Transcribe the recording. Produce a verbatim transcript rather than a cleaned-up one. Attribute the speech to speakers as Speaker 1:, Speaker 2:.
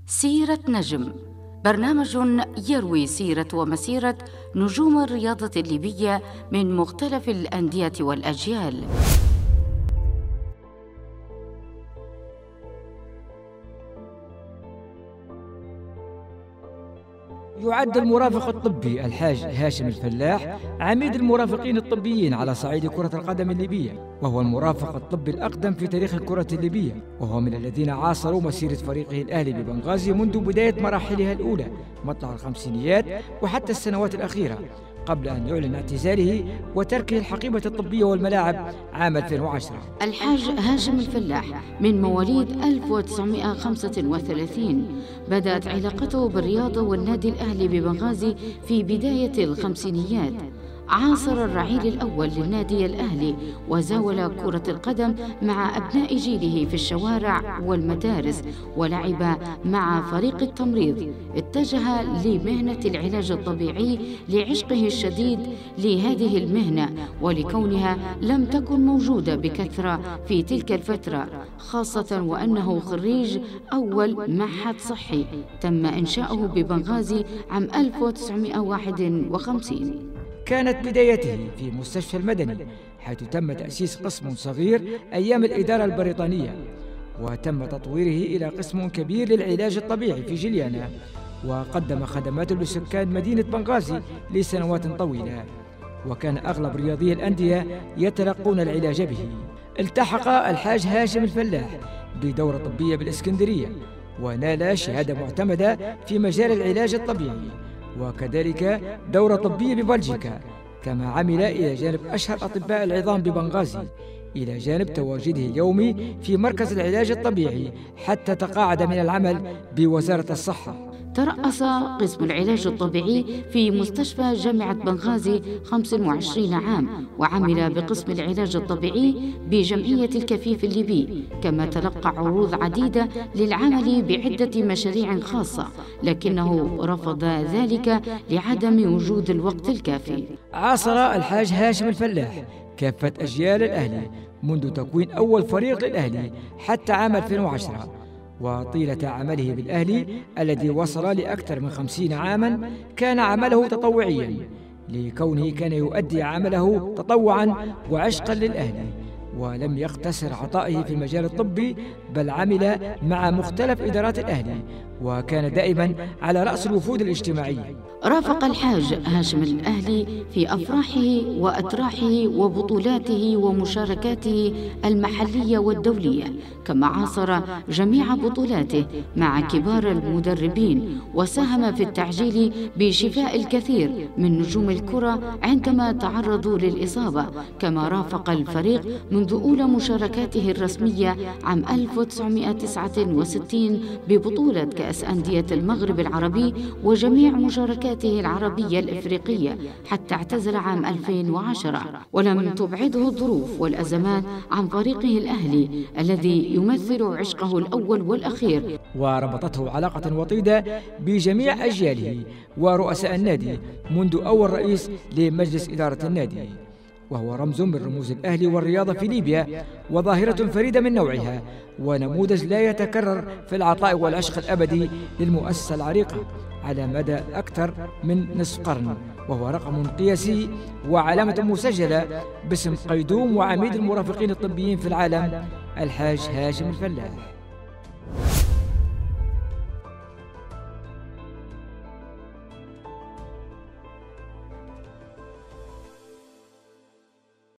Speaker 1: سيرة نجم، برنامج يروي سيرة ومسيرة نجوم الرياضة الليبية من مختلف الأندية والأجيال.
Speaker 2: يعد المرافق الطبي الحاج هاشم الفلاح عميد المرافقين الطبيين على صعيد كرة القدم الليبية، وهو المرافق الطبي الأقدم في تاريخ الكرة الليبية، وهو من الذين عاصروا مسيرة فريقه الأهلي ببنغازي منذ بداية مراحلها الأولى مطلع الخمسينيات وحتى السنوات الأخيرة، قبل أن يعلن اعتزاله وتركه الحقيبة الطبية والملاعب عام ألفين وعشرة.
Speaker 1: الحاج هاشم الفلاح من مواليد ألف وتسعمائة وخمسة وثلاثين، بدأت علاقته بالرياضة والنادي الأهلي ببنغازي في بداية الخمسينيات. عاصر الرعيل الأول للنادي الأهلي وزاول كرة القدم مع أبناء جيله في الشوارع والمدارس، ولعب مع فريق التمريض. اتجه لمهنة العلاج الطبيعي لعشقه الشديد لهذه المهنة، ولكونها لم تكن موجودة بكثرة في تلك الفترة، خاصة وأنه خريج أول معهد صحي تم إنشاؤه ببنغازي عام ألف وتسعمائة وواحد وخمسين.
Speaker 2: كانت بدايته في مستشفى المدني، حيث تم تأسيس قسم صغير أيام الإدارة البريطانية، وتم تطويره إلى قسم كبير للعلاج الطبيعي في جليانا، وقدم خدماته لسكان مدينة بنغازي لسنوات طويلة، وكان أغلب رياضي الأندية يتلقون العلاج به. التحق الحاج هاشم الفلاح بدورة طبية بالإسكندرية، ونال شهادة معتمدة في مجال العلاج الطبيعي، وكذلك دورة طبية ببلجيكا، كما عمل إلى جانب أشهر أطباء العظام ببنغازي، إلى جانب تواجده اليومي في مركز العلاج الطبيعي، حتى تقاعد من العمل بوزارة الصحة.
Speaker 1: ترأس قسم العلاج الطبيعي في مستشفى جامعة بنغازي خمسة وعشرين عام، وعمل بقسم العلاج الطبيعي بجمعية الكفيف الليبي، كما تلقى عروض عديدة للعمل بعدة مشاريع خاصة، لكنه رفض ذلك لعدم وجود الوقت الكافي.
Speaker 2: عاصر الحاج هاشم الفلاح كافة أجيال الأهلي منذ تكوين أول فريق للأهلي حتى عام ألفين وعشرة، وطيلة عمله بالأهلي الذي وصل لأكثر من خمسين عاما كان عمله تطوعيا، لكونه كان يؤدي عمله تطوعا وعشقا للأهلي، ولم يقتصر عطائه في المجال الطبي، بل عمل مع مختلف إدارات الأهلي، وكان دائما على رأس الوفود الاجتماعية.
Speaker 1: رافق الحاج هاشم الأهلي في أفراحه وأتراحه وبطولاته ومشاركاته المحلية والدولية، كما عاصر جميع بطولاته مع كبار المدربين، وساهم في التعجيل بشفاء الكثير من نجوم الكرة عندما تعرضوا للإصابة، كما رافق الفريق منذ أولى مشاركاته الرسمية عام ألف وتسعمائة وتسعة وستين ببطولة كأس أندية المغرب العربي وجميع مشاركاته العربية الإفريقية، حتى اعتزل عام ألفين وعشرة، ولم تبعده الظروف والأزمات عن فريقه الأهلي الذي يمثل عشقه الأول والأخير،
Speaker 2: وربطته علاقة وطيدة بجميع أجياله ورؤساء النادي منذ أول رئيس لمجلس إدارة النادي، وهو رمز من رموز الأهلي والرياضة في ليبيا، وظاهرة فريدة من نوعها، ونموذج لا يتكرر في العطاء والعشق الأبدي للمؤسسة العريقة على مدى أكثر من نصف قرن، وهو رقم قياسي وعلامة مسجلة باسم قيدوم وعميد المرافقين الطبيين في العالم، الحاج هاشم الفلاح.